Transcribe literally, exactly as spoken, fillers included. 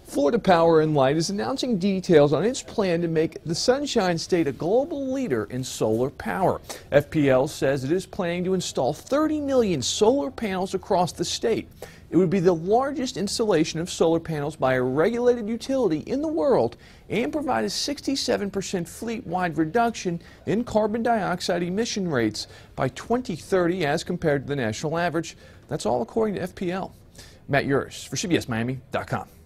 Florida Power and Light is announcing details on its plan to make the Sunshine State a global leader in solar power. F P L says it is planning to install thirty million solar panels across the state. It would be the largest installation of solar panels by a regulated utility in the world and provide a sixty-seven percent fleet-wide reduction in carbon dioxide emission rates by twenty thirty as compared to the national average. That's all according to F P L. Matt Yurus for C B S Miami dot com.